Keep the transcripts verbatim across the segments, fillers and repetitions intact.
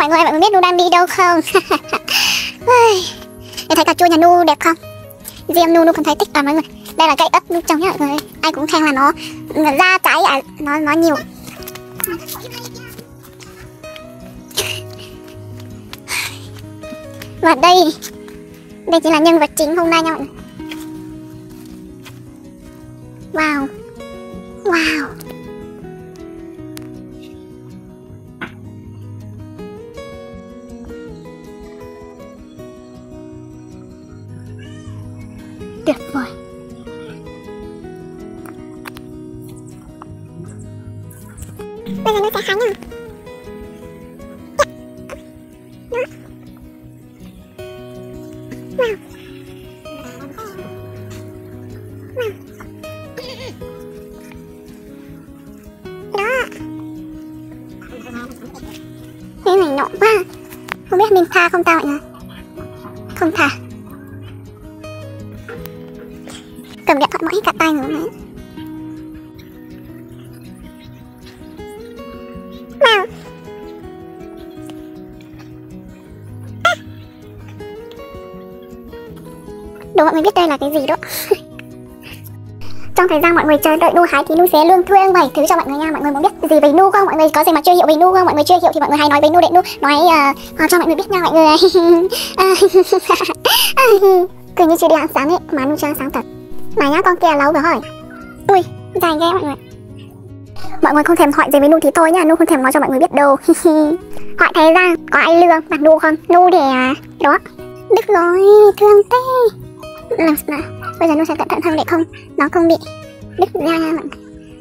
mọi người, mọi người biết Nu đang đi đâu không? Để thấy cà chua nhà Nu đẹp không? Riêng Nu Nu còn thấy thích lắm mọi người. Đây là cây ớt Nu trồng nhá mọi người. Ai cũng khen là nó ra trái à, nó nó nhiều. Và đây, đây chính là nhân vật chính hôm nay nha mọi người. Wow, wow. Tuyệt vời. Bây giờ nó sẽ khá nha. Wow. Wow. Đó. Cái này nộm quá. Không biết mình tha không ta mọi người. Không tha. Cầm điện thoại mỗi cả tay rồi này. Wow. Đố mọi người biết đây là cái gì đó. Trong thời gian mọi người chờ đợi Nu hái thì Nu sẽ luôn thưa bảy thứ cho mọi người nha. Mọi người muốn biết gì về Nu không? Mọi người có gì mà chưa hiểu về Nu không? Mọi người chưa hiểu thì mọi người hãy nói với Nu để Nu nói uh, cho mọi người biết nha mọi người. Cứ như chưa đi ăn sáng ấy mà Nu chưa ăn sáng thật. Mà nhá, con kia lâu rồi hỏi. Ui, dài ghê mọi người. Mọi người không thèm hỏi gì với Nu thì thôi nhá, Nu không thèm nói cho mọi người biết đâu. Hỏi thế ra có ai lương bằng Nu không? Nu để à, đó. Đứt rồi, thương tê. Làm sao? Bây giờ Nu sẽ cẩn thận hơn để không nó không bị đứt ra nha mọi người.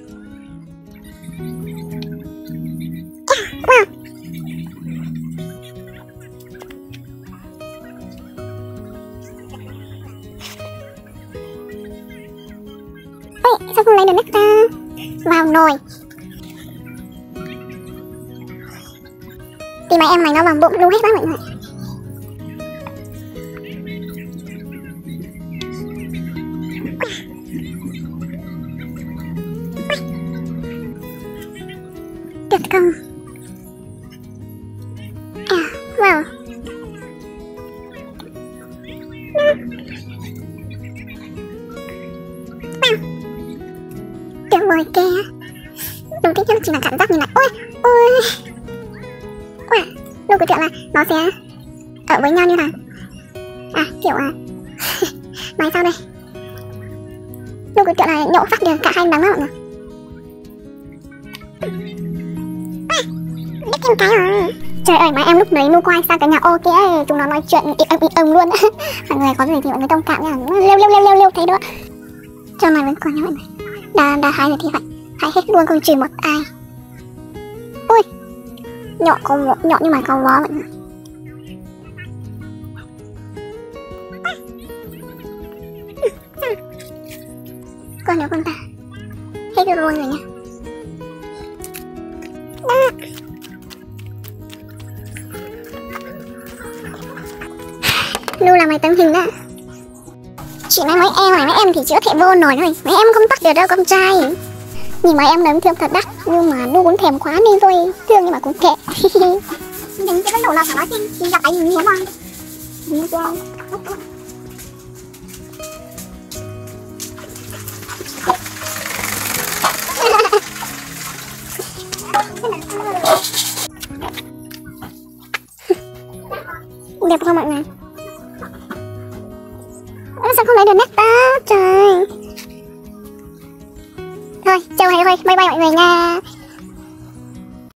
Wow. Ê, sao không lấy được nước ta? Vào nồi. Thì mấy em này nó vào bụng luôn hết đó mọi người. Tuyệt không? À, wow. Tuyệt vời kìa. Đúng thích nhất chỉ là cảm giác như là ôi, ôi. Wow. Đúng cái chuyện là nó sẽ ở với nhau như nào. À, kiểu à nói sao đây. Đúng cái chuyện là nhổ phát được cả hai đắng đó mọi người. Biết thêm cái rồi. Trời ơi, mà em lúc đấy Nu quay sang cái nhà ô kia, chúng nó nói chuyện im ầm im ầm luôn. Mọi người có gì thì mọi người thông cảm nha. Lêu lêu lêu lêu lêu thế đó. Cho này vẫn còn nha mọi người. Đã, đã hai rồi thì phải hãy hết luôn, không trừ một ai. Ui, nhọn có vó, nhọn nhưng mà có vó mọi người. Còn nếu con ta hết được luôn rồi nha. Đó. Nu là máy tấm hình đó. Chỉ nói mấy em này, mấy em thì chỉ có thể vô nổi thôi. Mấy em không bắt được đâu con trai. Nhìn mấy em nấm thương thật đắt. Nhưng mà Nu cũng thèm quá nên thôi. Thương nhưng mà cũng kệ. Đừng cái đầu là phải nói trên. Chị gặp anh nhiều mà. Nhìn chưa? Đẹp không mọi người? Sao không lấy được nét ta? Trời. Thôi, chào hay thôi, bye bye mọi người nha.